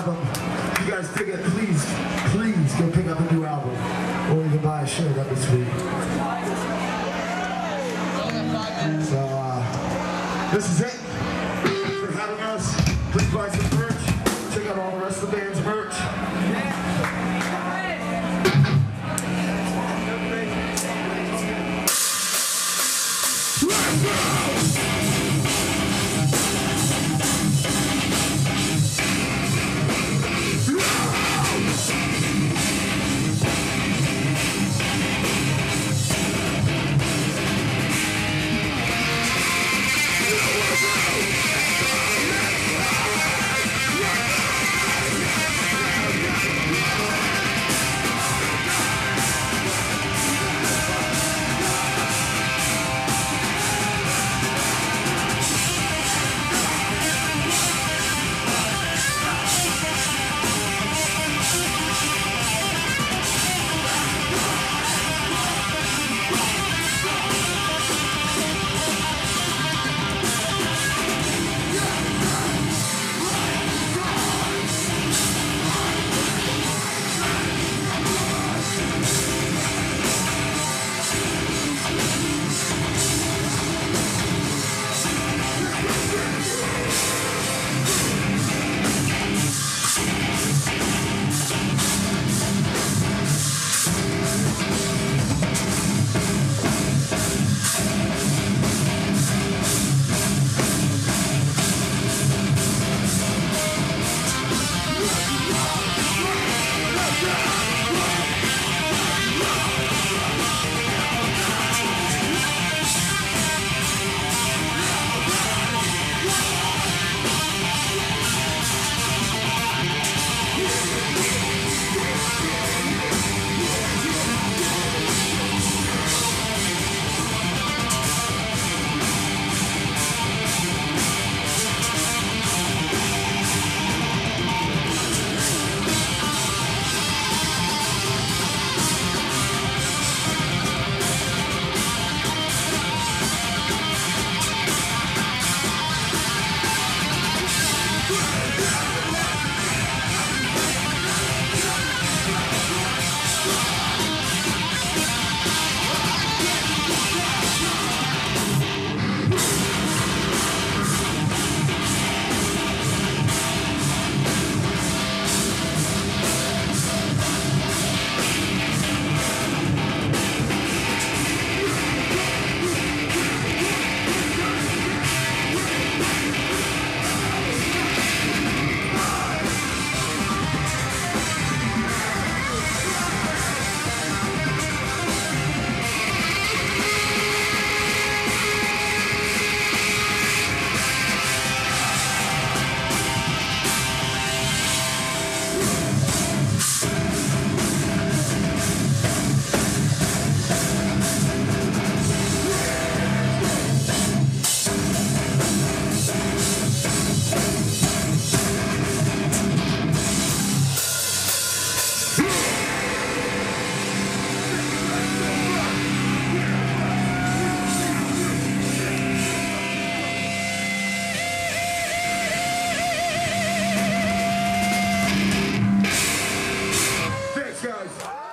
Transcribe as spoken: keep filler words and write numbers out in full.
welcome. If you guys dig it, please, please go pick up a new album. Or you can buy a shirt, that'd be sweet. So, uh, this is it. Thanks for having us. Please buy some merch. Check out all the rest of the band's merch. Let's go! Guys.